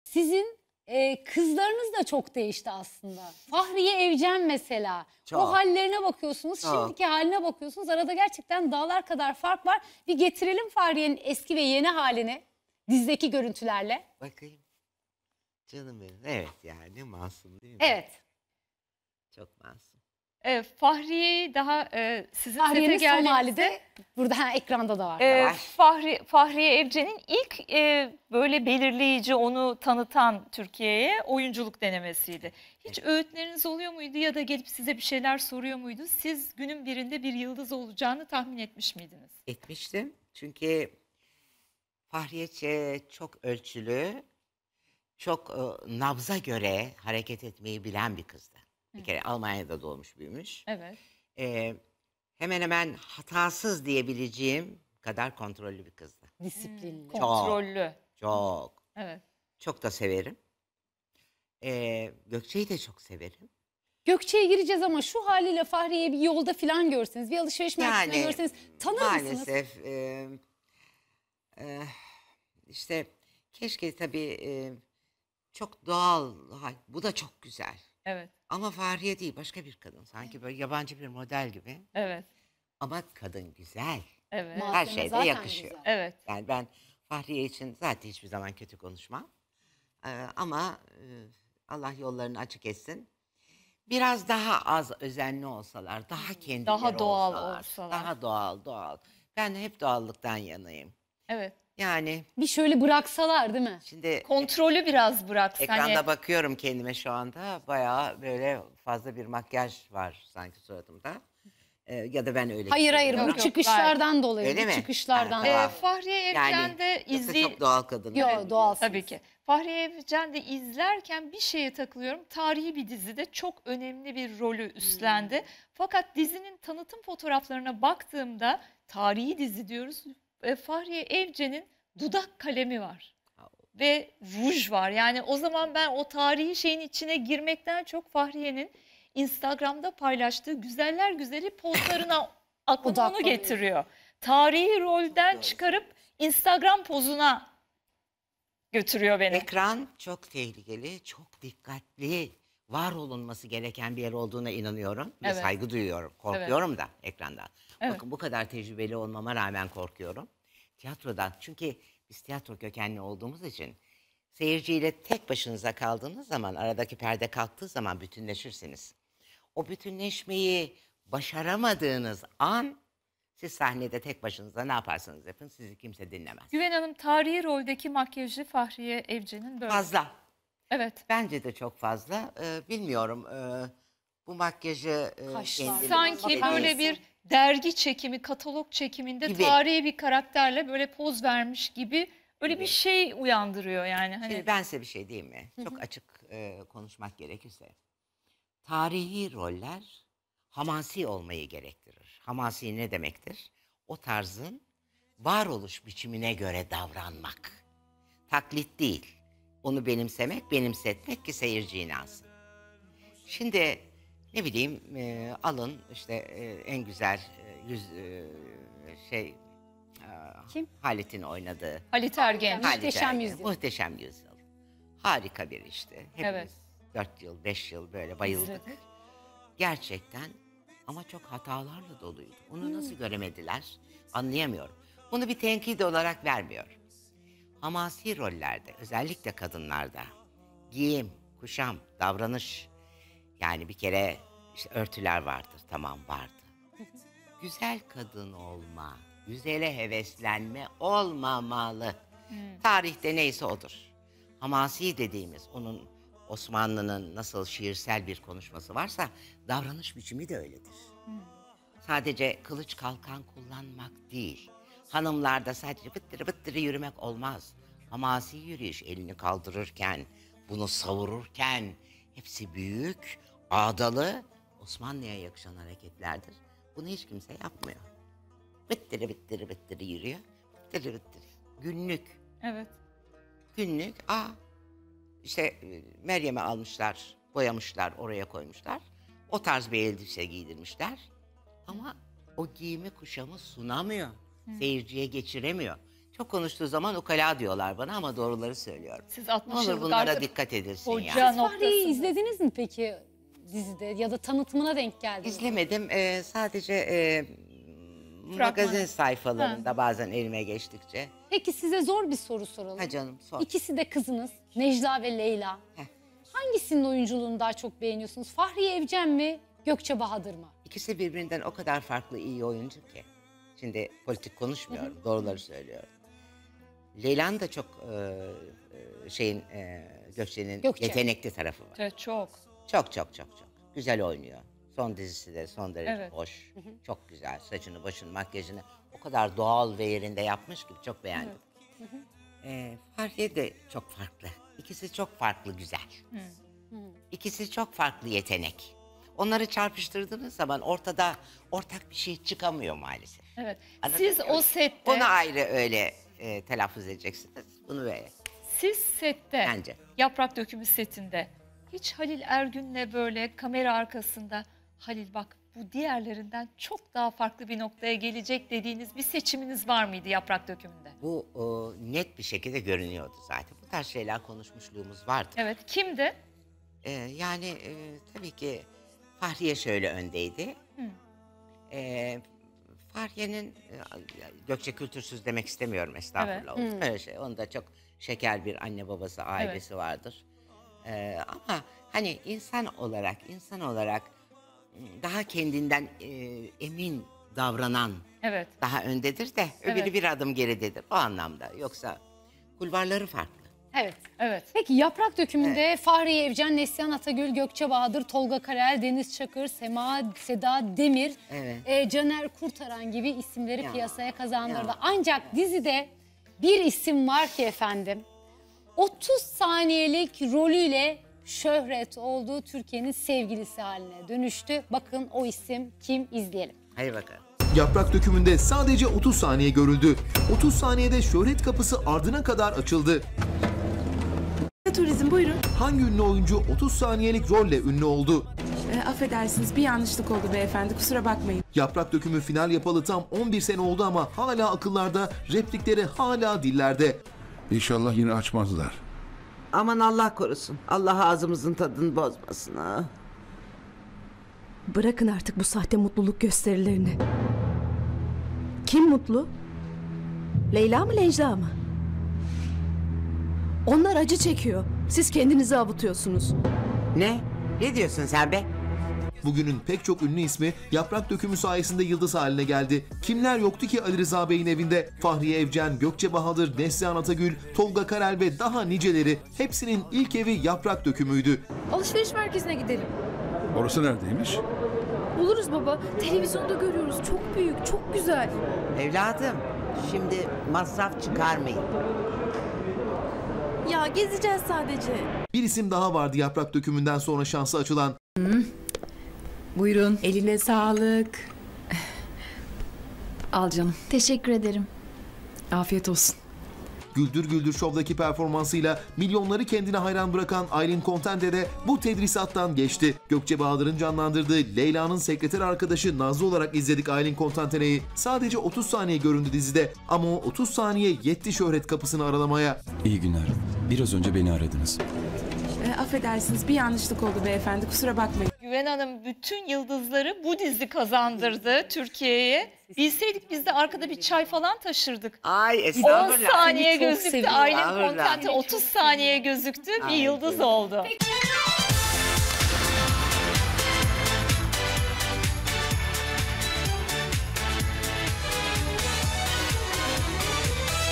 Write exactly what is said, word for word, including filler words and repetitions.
Sizin e, kızlarınız da çok değişti aslında. Fahriye Evcen mesela. Çok. O hallerine bakıyorsunuz, Çok. şimdiki haline bakıyorsunuz. Arada gerçekten dağlar kadar fark var. Bir getirelim Fahriye'nin eski ve yeni halini dizideki görüntülerle. Bakayım. Canım benim. Evet yani masum değil mi? Evet. Çok masum. E, Fahriye'yi daha e, sizin Fahriye'nin sete son hali geldiğinizde de burada ha, ekranda da var. e, var. Fahri, Fahriye Evcen'in ilk e, böyle belirleyici, onu tanıtan Türkiye'ye oyunculuk denemesiydi. Hiç öğütleriniz oluyor muydu ya da gelip size bir şeyler soruyor muydu? Siz günün birinde bir yıldız olacağını tahmin etmiş miydiniz? Etmiştim. Çünkü Fahriye Ç- çok ölçülü, çok e, nabza göre hareket etmeyi bilen bir kızdı. Bir kere Almanya'da doğmuş büyümüş. Evet. E, hemen hemen hatasız diyebileceğim kadar kontrollü bir kızdı. Disiplinli. Çok. Kontrollü. Çok. Evet. Çok da severim. E, Gökçe'yi de çok severim. Gökçe'ye gireceğiz ama şu haliyle Fahriye'yi bir yolda falan görseniz, bir alışveriş merkezinde Yani görseniz tanır mısınız? maalesef e, e, işte keşke tabii e, çok doğal, ha, bu da çok güzel. Evet. Ama Fahriye değil, başka bir kadın. Sanki böyle yabancı bir model gibi. Evet. Ama kadın güzel. Evet. Malzeme Her şeyde zaten yakışıyor. güzel. Evet. Yani ben Fahriye için zaten hiçbir zaman kötü konuşmam. Ee, ama e, Allah yollarını açık etsin. Biraz daha az özenli olsalar, daha kendileri Daha doğal olsalar, olsalar. Daha doğal, doğal. Ben hep doğallıktan yanayım. Evet. Yani Bir şöyle bıraksalar değil mi? şimdi Kontrolü biraz bıraksa. ekranda hani, bakıyorum kendime şu anda. Bayağı böyle fazla bir makyaj var sanki suratımda. Ee, ya da ben öyle Hayır hayır hissediyorum. bu yok, çıkışlardan dolayı. Öyle bu mi? Çıkışlardan. Ha, e, tamam. Fahriye Yani Evcen'de yoksa izley... çok doğal kadın. Yo, doğalsınız. Tabii ki. Fahriye Evcen'de izlerken bir şeye takılıyorum. Tarihi bir dizide çok önemli bir rolü üstlendi. Hmm. Fakat dizinin tanıtım fotoğraflarına baktığımda tarihi dizi diyoruz. E, Fahriye Evcen'in dudak kalemi var. Ve ruj var. Yani o zaman ben o tarihi şeyin içine girmekten çok Fahriye'nin Instagram'da paylaştığı güzeller güzeli pozlarına aklıma onu Odaklanıyor. getiriyor. Tarihi rolden çıkarıp Instagram pozuna götürüyor beni. Ekran çok tehlikeli, çok dikkatli, var olunması gereken bir yer olduğuna inanıyorum. Ve Evet. saygı duyuyorum, korkuyorum da ekrandan. Evet. Bakın bu kadar tecrübeli olmama rağmen korkuyorum. Tiyatrodan, çünkü biz tiyatro kökenli olduğumuz için seyirciyle tek başınıza kaldığınız zaman, aradaki perde kalktığı zaman bütünleşirsiniz. O bütünleşmeyi başaramadığınız an, siz sahnede tek başınıza ne yaparsanız yapın, sizi kimse dinlemez. Güven Hanım, tarihi roldeki makyajı Fahriye Evcen'in böyle. Fazla. Evet. Bence de çok fazla. Ee, bilmiyorum. Ee, bu makyajı e, Kaşlar. kendimiz Sanki Bakar böyle mısın? bir dergi çekimi, katalog çekiminde Gibi. tarihi bir karakterle böyle poz vermiş gibi öyle Gibi. bir şey uyandırıyor yani. Hani Şimdi ben size bir şey diyeyim mi? Çok açık e, konuşmak gerekirse. Tarihi roller hamasi olmayı gerektirir. Hamasi ne demektir? O tarzın varoluş biçimine göre davranmak. Taklit değil. Onu benimsemek, benimsetmek ki seyirci inansın. Şimdi ne bileyim e, alın işte e, en güzel e, yüz e, şey e, Kim? Halit'in oynadığı. Halit Ergenç. Halit Muhteşem Ergen, Yüzyıl. Muhteşem Yüzyıl. Harika bir işte. Hepimiz Evet. dört yıl, beş yıl böyle bayıldık. İzledik. Gerçekten ama çok hatalarla doluydu. Onu nasıl göremediler anlayamıyorum. Bunu bir tenkit olarak vermiyorum. Hamasi rollerde, özellikle kadınlarda giyim, kuşam, davranış, yani bir kere işte örtüler vardır, tamam vardı. Güzel kadın olma, güzele heveslenme olmamalı. Tarihte neyse odur. Hamasi dediğimiz, onun Osmanlı'nın nasıl şiirsel bir konuşması varsa davranış biçimi de öyledir. Sadece kılıç kalkan kullanmak değil. Hanımlarda sadece bıttırı bıttırı yürümek olmaz. Hamasi yürüyüş, elini kaldırırken, bunu savururken hepsi büyük, ağdalı, Osmanlı'ya yakışan hareketlerdir. Bunu hiç kimse yapmıyor. Bıttırı bıttırı bıttırı yürüyor, bıttırı bıttırı. Günlük, Evet. günlük, aa işte e, Meryem'i almışlar, boyamışlar, oraya koymuşlar. O tarz bir elbise giydirmişler. Ama o giyimi kuşamı sunamıyor. Seyirciye geçiremiyor. Çok konuştuğu zaman ukala diyorlar bana ama doğruları söylüyorum. Siz Ne altmış olur yıllık bunlara artık dikkat edilsin hoca yani. Fahriye'yi noktasında. izlediniz mi peki dizide ya da tanıtımına denk geldiniz mi? İzlemedim. Ee, sadece e, magazin sayfalarında Ha. bazen elime geçtikçe. Peki size zor bir soru soralım. Ha canım sor. İkisi de kızınız Necla ve Leyla. Heh. Hangisinin oyunculuğunu daha çok beğeniyorsunuz? Fahriye Evcen mi, Gökçe Bahadır mı? İkisi birbirinden o kadar farklı iyi oyuncu ki. Şimdi politik konuşmuyorum, doğruları söylüyorum. Leyla'nın da çok e, e, şeyin e, Gökçe'nin Gökçe. yetenekli tarafı var. Evet, çok. Çok çok çok çok güzel oynuyor. Son dizisi de son derece Evet. hoş. Çok güzel. Saçını, başını, makyajını o kadar doğal ve yerinde yapmış ki çok beğendim. Ee, Fahriye de çok farklı. İkisi çok farklı güzel. İkisi çok farklı yetenek. Onları çarpıştırdığınız zaman ortada ortak bir şey çıkamıyor maalesef. Evet. Anlatabiliyor Siz o muyum? sette, Onu ayrı öyle e, telaffuz edeceksiniz. Bunu böyle. siz sette, Bence. Yaprak Dökümü setinde hiç Halil Ergün'le böyle kamera arkasında Halil bak bu diğerlerinden çok daha farklı bir noktaya gelecek dediğiniz bir seçiminiz var mıydı Yaprak Dökümü'nde? Bu o, net bir şekilde görünüyordu zaten. Bu tarz şeyler konuşmuşluğumuz vardı. Evet, kimdi? Ee, yani e, tabii ki Fahriye şöyle öndeydi. Ee, Fahriye'nin e, Gökçe kültürsüz demek istemiyorum estağfurullah. Evet. Olur. Öyle şey. Onun da çok şeker bir anne babası ailesi vardır. Ee, ama hani insan olarak insan olarak daha kendinden e, emin davranan Evet. daha öndedir de öbürü Evet. bir adım geridedir o anlamda. Yoksa kulvarları farklı. Evet. Evet. Peki Yaprak Dökümü'nde Fahriye Evcen, Neslihan Atagül, Gökçe Bahadır, Tolga Karayel, Deniz Çakır, Sema, Seda Demir, Evet. e, Caner Kurtaran gibi isimleri Ya, piyasaya kazandırdı. ya. Ancak dizide bir isim var ki efendim otuz saniyelik rolüyle şöhret olduğu Türkiye'nin sevgilisi haline dönüştü. Bakın o isim kim, izleyelim. Hadi bakalım. Yaprak Dökümü'nde sadece otuz saniye görüldü. otuz saniyede şöhret kapısı ardına kadar açıldı. Turizm buyurun. Hangi ünlü oyuncu otuz saniyelik rolle ünlü oldu? E, affedersiniz bir yanlışlık oldu beyefendi kusura bakmayın. Yaprak Dökümü final yapalı tam on bir sene oldu ama hala akıllarda, replikleri hala dillerde. İnşallah yine açmazlar. Aman Allah korusun. Allah ağzımızın tadını bozmasın ha. Bırakın artık bu sahte mutluluk gösterilerini. Kim mutlu? Leyla mı Necla mı? Onlar acı çekiyor. Siz kendinizi avutuyorsunuz. Ne? Ne diyorsun sen be? Bugünün pek çok ünlü ismi Yaprak Dökümü sayesinde yıldız haline geldi. Kimler yoktu ki Ali Rıza Bey'in evinde? Fahriye Evcen, Gökçe Bahadır, Neslihan Atagül, Tolga Karel ve daha niceleri, hepsinin ilk evi Yaprak Dökümü'ydü. Alışveriş merkezine gidelim. Orası neredeymiş? Buluruz baba. Televizyonda görüyoruz. Çok büyük, çok güzel. Evladım, şimdi masraf çıkarmayın. Ya gezeceğiz sadece. Bir isim daha vardı Yaprak Dökümü'nden sonra şansı açılan. Buyurun. Eline sağlık. Al canım. Teşekkür ederim. Afiyet olsun. Güldür Güldür Show'daki performansıyla milyonları kendine hayran bırakan Aylin Contente de bu tedrisattan geçti. Gökçe Bahadır'ın canlandırdığı Leyla'nın sekreter arkadaşı Nazlı olarak izledik Aylin Contente'yi. Sadece otuz saniye göründü dizide ama o otuz saniye yetti şöhret kapısını aralamaya. İyi günler. Biraz önce beni aradınız. E, affedersiniz bir yanlışlık oldu beyefendi kusura bakmayın. Güven Hanım bütün yıldızları bu dizi kazandırdı Türkiye'ye. Bilseydik biz de arkada bir çay falan taşırdık. Ay on estağfurullah. saniye Seni çok gözüktü. seviyorum. Aylin Estağfurullah. Contente otuz saniye gözüktü. Bir Ay, yıldız canım. oldu.